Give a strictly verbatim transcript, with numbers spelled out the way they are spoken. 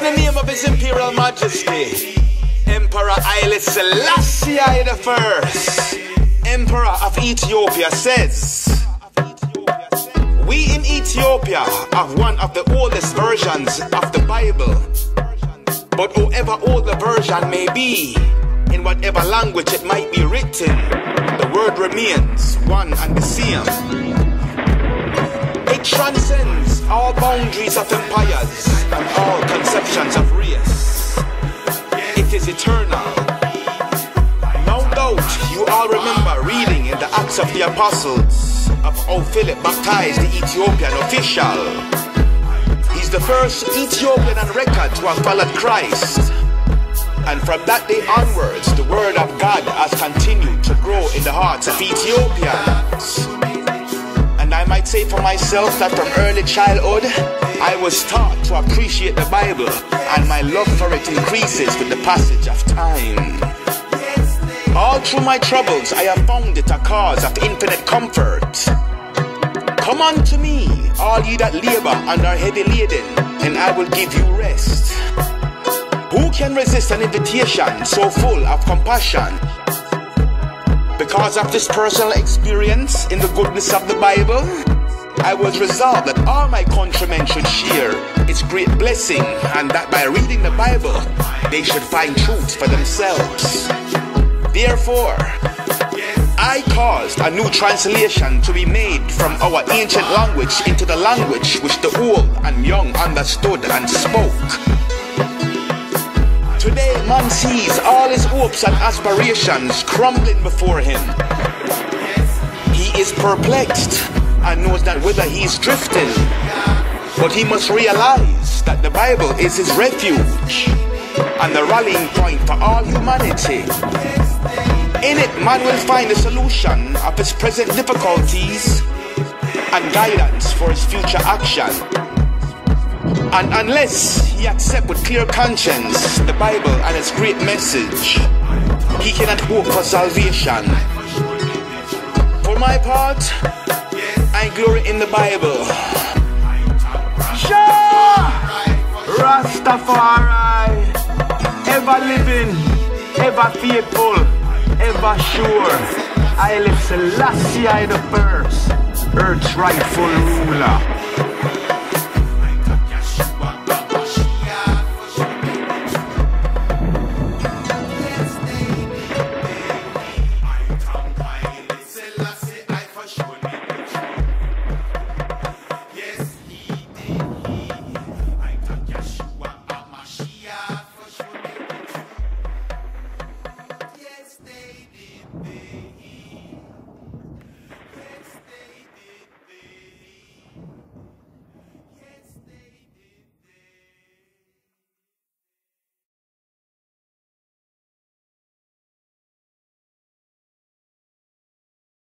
the name of His Imperial Majesty, Emperor Haile Selassie the First, Emperor of Ethiopia, says, we in Ethiopia have one of the oldest versions of the Bible. But however old the version may be, in whatever language it might be written, the word remains one and the same. It transcends all boundaries of empires and all conceptions of race. It is eternal. No doubt you all remember reading in the Acts of the Apostles of how Philip baptized the Ethiopian official. He's the first Ethiopian on record to have followed Christ. And from that day onwards, the word of God has continued to grow in the hearts of Ethiopians. And I might say for myself that from early childhood, I was taught to appreciate the Bible, and my love for it increases with the passage of time. All through my troubles, I have found it a cause of infinite comfort. Come unto me, all ye that labor and are heavy laden, and I will give you rest. Who can resist an invitation so full of compassion? Because of this personal experience in the goodness of the Bible, I was resolved that all my countrymen should share its great blessing, and that by reading the Bible, they should find truth for themselves. Therefore, I caused a new translation to be made from our ancient language into the language which the old and young understood and spoke. Today man sees all his hopes and aspirations crumbling before him. He is perplexed and knows not whither he is drifting. But he must realize that the Bible is his refuge and the rallying point for all humanity. In it, man will find the solution of his present difficulties and guidance for his future action. And unless he accepts with clear conscience the Bible and its great message, he cannot hope for salvation. For my part, I glory in the Bible. Jah Rastafari, ever living, ever faithful, ever sure. Haile Selassie the First, Earth's rightful ruler.